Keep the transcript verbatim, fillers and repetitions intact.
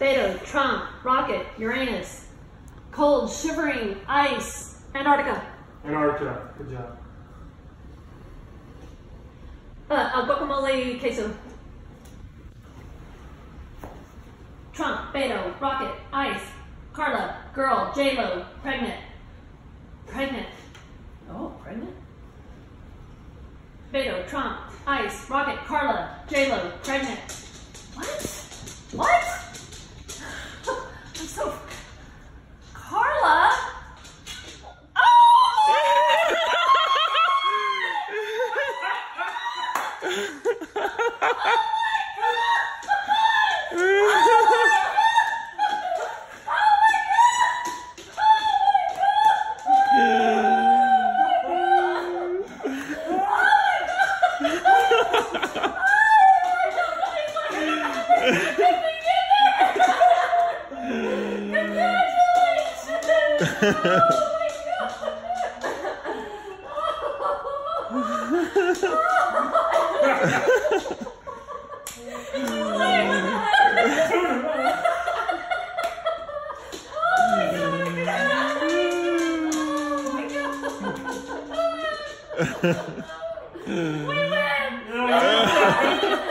Beto, Trump, rocket, Uranus. Cold, shivering, ice, Antarctica. Antarctica. Good job. Uh, uh, guacamole, queso. Trump, Beto, rocket, ice. Carla, girl, J-Lo, pregnant. Pregnant. Oh, pregnant? Beto, Trump, ice, rocket, Carla, J-Lo, pregnant. What? What? I'm so... Carla? We win!